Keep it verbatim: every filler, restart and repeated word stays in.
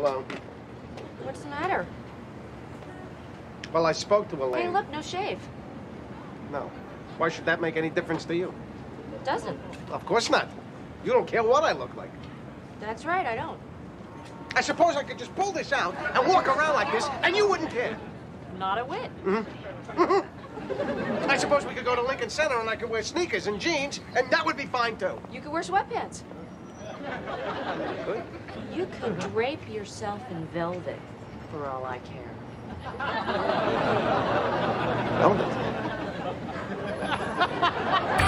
Hello. What's the matter? Well, I spoke to Elaine. Hey, look, no shave. No. Why should that make any difference to you? It doesn't. Of course not. You don't care what I look like. That's right, I don't. I suppose I could just pull this out and walk around like this, and you wouldn't care. Not a whit. Mm-hmm. Mm-hmm. I suppose we could go to Lincoln Center and I could wear sneakers and jeans, and that would be fine, too. You could wear sweatpants. Good. You could drape yourself in velvet, for all I care. Velvet?